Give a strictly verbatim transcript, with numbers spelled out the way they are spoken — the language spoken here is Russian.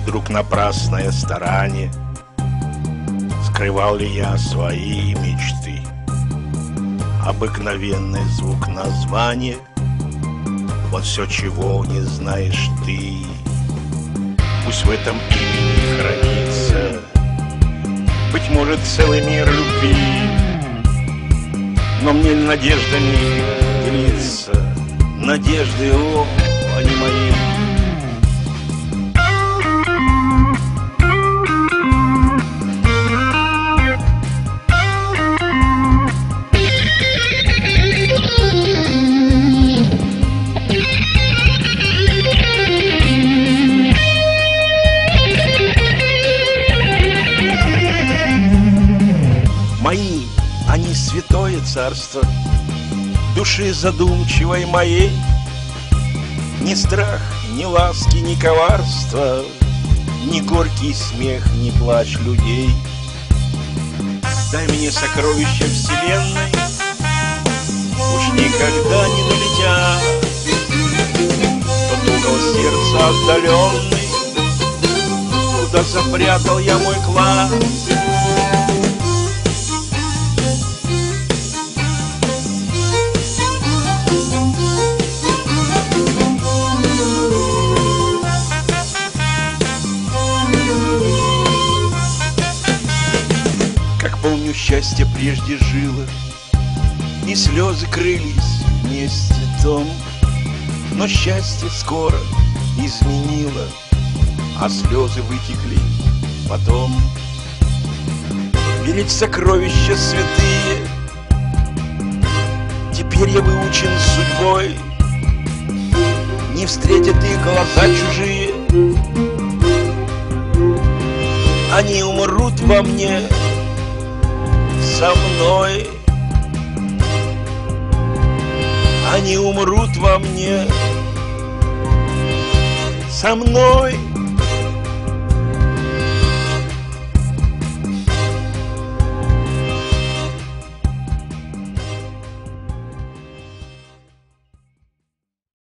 вдруг напрасное старание? Скрывал ли я свои мечты? Обыкновенный звук названия, вот все, чего не знаешь ты. Пусть в этом имени хранится, быть может, целый мир любви, но мне надеждами делиться. Надежды, о, они мои. Мои, они святое царство души задумчивой моей. Ни страх, ни ласки, ни коварство, ни горький смех, ни плач людей. Дай мне сокровища вселенной, уж никогда не долетят. Тот угол сердца отдаленный, куда запрятал я мой клад. Помню, счастье прежде жило, и слезы крылись вместе том, но счастье скоро изменило, а слезы вытекли потом. Беречь сокровища святые теперь я выучен судьбой. Не встретят их глаза чужие, они умрут во мне со мной. Они умрут во мне со мной.